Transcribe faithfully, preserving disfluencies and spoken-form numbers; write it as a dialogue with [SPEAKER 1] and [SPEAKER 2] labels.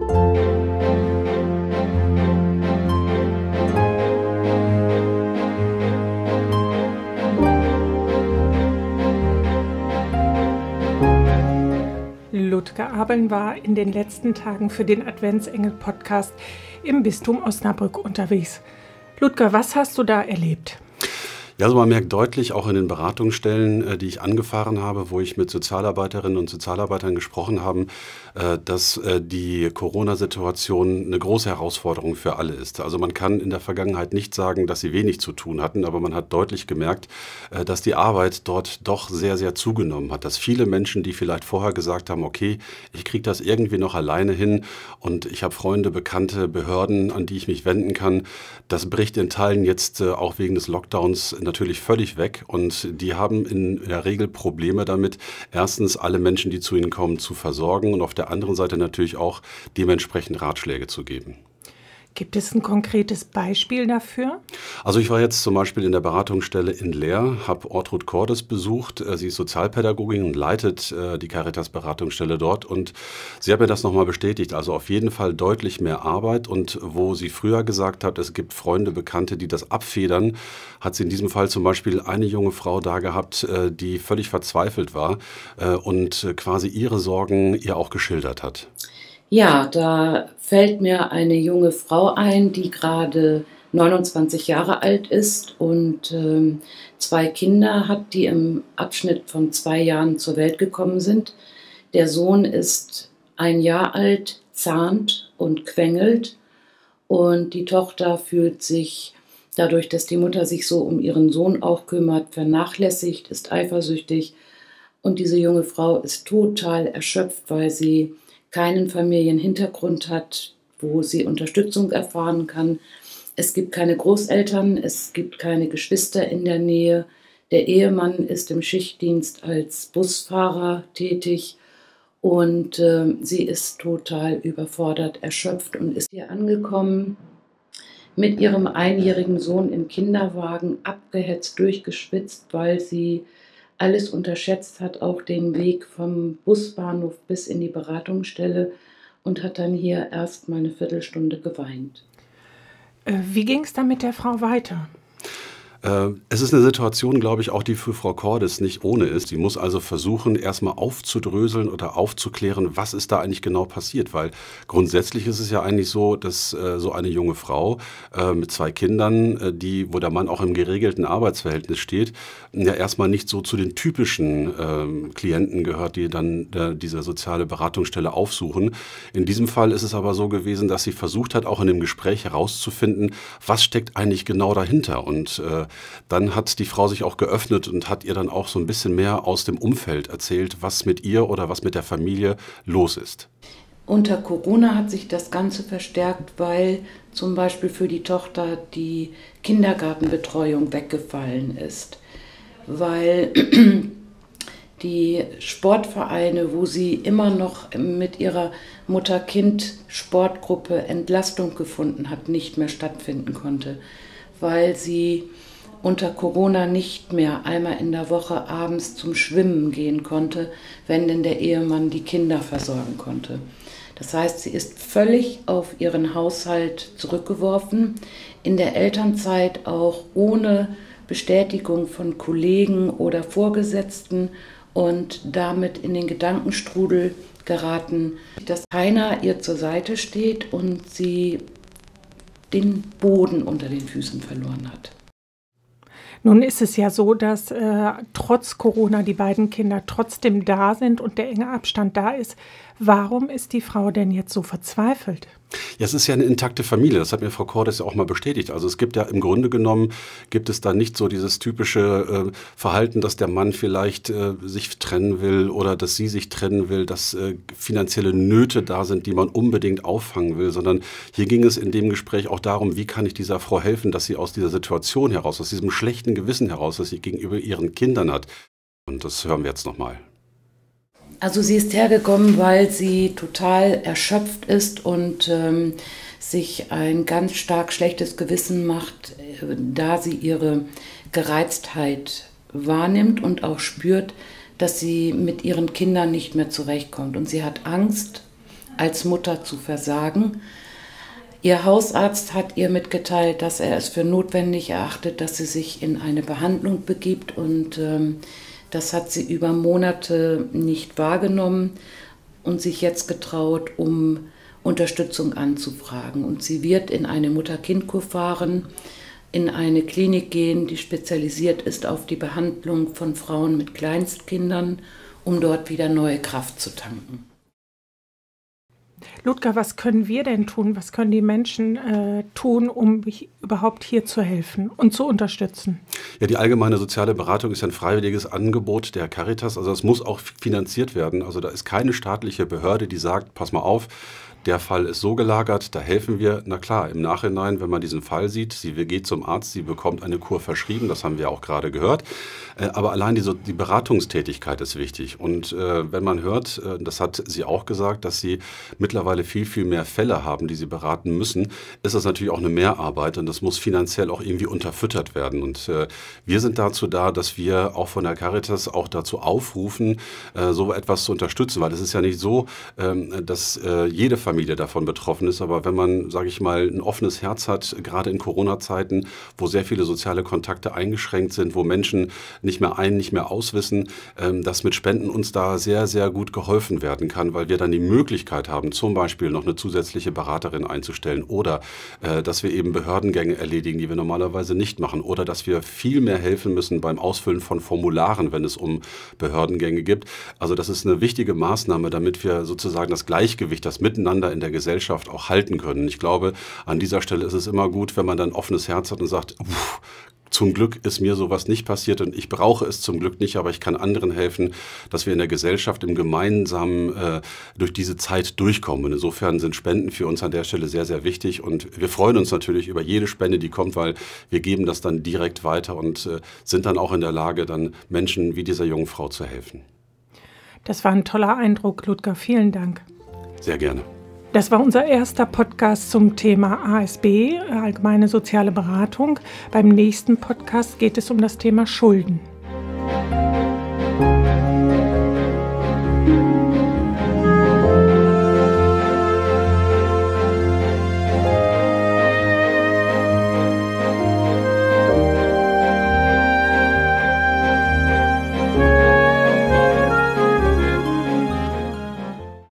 [SPEAKER 1] Ludger Abeln war in den letzten Tagen für den Adventsengel-Podcast im Bistum Osnabrück unterwegs. Ludger, was hast du da erlebt?
[SPEAKER 2] Ja, also man merkt deutlich, auch in den Beratungsstellen, die ich angefahren habe, wo ich mit Sozialarbeiterinnen und Sozialarbeitern gesprochen habe, dass die Corona-Situation eine große Herausforderung für alle ist. Also man kann in der Vergangenheit nicht sagen, dass sie wenig zu tun hatten, aber man hat deutlich gemerkt, dass die Arbeit dort doch sehr, sehr zugenommen hat. Dass viele Menschen, die vielleicht vorher gesagt haben, okay, ich kriege das irgendwie noch alleine hin und ich habe Freunde, Bekannte, Behörden, an die ich mich wenden kann, das bricht in Teilen jetzt auch wegen des Lockdowns natürlich völlig weg und die haben in der Regel Probleme damit, erstens alle Menschen, die zu ihnen kommen, zu versorgen und auf der anderen Seite natürlich auch dementsprechend Ratschläge zu geben.
[SPEAKER 1] Gibt es ein konkretes Beispiel dafür?
[SPEAKER 2] Also ich war jetzt zum Beispiel in der Beratungsstelle in Leer, habe Ortrud Cordes besucht. Sie ist Sozialpädagogin und leitet äh, die Caritas-Beratungsstelle dort. Und sie hat mir das nochmal bestätigt. Also auf jeden Fall deutlich mehr Arbeit. Und wo sie früher gesagt hat, es gibt Freunde, Bekannte, die das abfedern, hat sie in diesem Fall zum Beispiel eine junge Frau da gehabt, äh, die völlig verzweifelt war äh, und quasi ihre Sorgen ihr auch geschildert hat.
[SPEAKER 3] Ja, da fällt mir eine junge Frau ein, die gerade neunundzwanzig Jahre alt ist und ähm, zwei Kinder hat, die im Abschnitt von zwei Jahren zur Welt gekommen sind. Der Sohn ist ein Jahr alt, zahnt und quengelt und die Tochter fühlt sich dadurch, dass die Mutter sich so um ihren Sohn auch kümmert, vernachlässigt, ist eifersüchtig und diese junge Frau ist total erschöpft, weil sie keinen Familienhintergrund hat, wo sie Unterstützung erfahren kann. Es gibt keine Großeltern, es gibt keine Geschwister in der Nähe. Der Ehemann ist im Schichtdienst als Busfahrer tätig und äh, sie ist total überfordert, erschöpft und ist hier angekommen mit ihrem einjährigen Sohn im Kinderwagen, abgehetzt, durchgeschwitzt, weil sie alles unterschätzt hat, auch den Weg vom Busbahnhof bis in die Beratungsstelle und hat dann hier erst mal eine Viertelstunde geweint.
[SPEAKER 1] Wie ging es dann mit der Frau weiter?
[SPEAKER 2] Es ist eine Situation, glaube ich, auch die für Frau Cordes nicht ohne ist. Die muss also versuchen, erstmal aufzudröseln oder aufzuklären, was ist da eigentlich genau passiert. Weil grundsätzlich ist es ja eigentlich so, dass äh, so eine junge Frau äh, mit zwei Kindern, äh, die, wo der Mann auch im geregelten Arbeitsverhältnis steht, ja erstmal nicht so zu den typischen äh, Klienten gehört, die dann äh, diese soziale Beratungsstelle aufsuchen. In diesem Fall ist es aber so gewesen, dass sie versucht hat, auch in dem Gespräch herauszufinden, was steckt eigentlich genau dahinter. Und äh, dann hat die Frau sich auch geöffnet und hat ihr dann auch so ein bisschen mehr aus dem Umfeld erzählt, was mit ihr oder was mit der Familie los ist.
[SPEAKER 3] Unter Corona hat sich das Ganze verstärkt, weil zum Beispiel für die Tochter die Kindergartenbetreuung weggefallen ist. Weil die Sportvereine, wo sie immer noch mit ihrer Mutter-Kind-Sportgruppe Entlastung gefunden hat, nicht mehr stattfinden konnte. Weil sie unter Corona nicht mehr einmal in der Woche abends zum Schwimmen gehen konnte, wenn denn der Ehemann die Kinder versorgen konnte. Das heißt, sie ist völlig auf ihren Haushalt zurückgeworfen, in der Elternzeit auch ohne Bestätigung von Kollegen oder Vorgesetzten und damit in den Gedankenstrudel geraten, dass keiner ihr zur Seite steht und sie den Boden unter den Füßen verloren hat.
[SPEAKER 1] Nun ist es ja so, dass äh, trotz Corona die beiden Kinder trotzdem da sind und der enge Abstand da ist. Warum ist die Frau denn jetzt so verzweifelt?
[SPEAKER 2] Ja, es ist ja eine intakte Familie, das hat mir Frau Cordes ja auch mal bestätigt. Also es gibt ja im Grunde genommen, gibt es da nicht so dieses typische äh, Verhalten, dass der Mann vielleicht äh, sich trennen will oder dass sie sich trennen will, dass äh, finanzielle Nöte da sind, die man unbedingt auffangen will, sondern hier ging es in dem Gespräch auch darum, wie kann ich dieser Frau helfen, dass sie aus dieser Situation heraus, aus diesem schlechten Gewissen heraus, das sie gegenüber ihren Kindern hat. Und das hören wir jetzt nochmal.
[SPEAKER 3] Also sie ist hergekommen, weil sie total erschöpft ist und ähm, sich ein ganz stark schlechtes Gewissen macht, äh, da sie ihre Gereiztheit wahrnimmt und auch spürt, dass sie mit ihren Kindern nicht mehr zurechtkommt. Und sie hat Angst als Mutter zu versagen. Ihr Hausarzt hat ihr mitgeteilt, dass er es für notwendig erachtet, dass sie sich in eine Behandlung begibt, und ähm, das hat sie über Monate nicht wahrgenommen und sich jetzt getraut, um Unterstützung anzufragen. Und sie wird in eine Mutter-Kind-Kur fahren, in eine Klinik gehen, die spezialisiert ist auf die Behandlung von Frauen mit Kleinstkindern, um dort wieder neue Kraft zu tanken.
[SPEAKER 1] Ludger, was können wir denn tun? Was können die Menschen äh, tun, um überhaupt hier zu helfen und zu unterstützen?
[SPEAKER 2] Ja, die allgemeine soziale Beratung ist ein freiwilliges Angebot der Caritas. Also es muss auch finanziert werden. Also da ist keine staatliche Behörde, die sagt, pass mal auf, der Fall ist so gelagert, da helfen wir. Na klar, im Nachhinein, wenn man diesen Fall sieht, sie geht zum Arzt, sie bekommt eine Kur verschrieben, das haben wir auch gerade gehört. Aber allein die, die Beratungstätigkeit ist wichtig. Und äh, wenn man hört, äh, das hat sie auch gesagt, dass sie mittlerweile viel, viel mehr Fälle haben, die sie beraten müssen, ist das natürlich auch eine Mehrarbeit, und das muss finanziell auch irgendwie unterfüttert werden. Und äh, wir sind dazu da, dass wir auch von der Caritas auch dazu aufrufen, äh, so etwas zu unterstützen, weil es ist ja nicht so, äh, dass äh, jede Familie davon betroffen ist, aber wenn man, sage ich mal, ein offenes Herz hat, gerade in Corona-Zeiten, wo sehr viele soziale Kontakte eingeschränkt sind, wo Menschen nicht mehr ein, nicht mehr auswissen, ähm, dass mit Spenden uns da sehr, sehr gut geholfen werden kann, weil wir dann die Möglichkeit haben, zum Beispiel noch eine zusätzliche Beraterin einzustellen, oder äh, dass wir eben Behördengänge erledigen, die wir normalerweise nicht machen, oder dass wir viel mehr helfen müssen beim Ausfüllen von Formularen, wenn es um Behördengänge gibt. Also das ist eine wichtige Maßnahme, damit wir sozusagen das Gleichgewicht, das Miteinander in der Gesellschaft auch halten können. Ich glaube, an dieser Stelle ist es immer gut, wenn man dann ein offenes Herz hat und sagt, uff, zum Glück ist mir sowas nicht passiert und ich brauche es zum Glück nicht, aber ich kann anderen helfen, dass wir in der Gesellschaft im Gemeinsamen äh, durch diese Zeit durchkommen. Und insofern sind Spenden für uns an der Stelle sehr, sehr wichtig, und wir freuen uns natürlich über jede Spende, die kommt, weil wir geben das dann direkt weiter und äh, sind dann auch in der Lage, dann Menschen wie dieser jungen Frau zu helfen.
[SPEAKER 1] Das war ein toller Eindruck, Ludger. Vielen Dank.
[SPEAKER 2] Sehr gerne.
[SPEAKER 1] Das war unser erster Podcast zum Thema A S B, allgemeine soziale Beratung. Beim nächsten Podcast geht es um das Thema Schulden.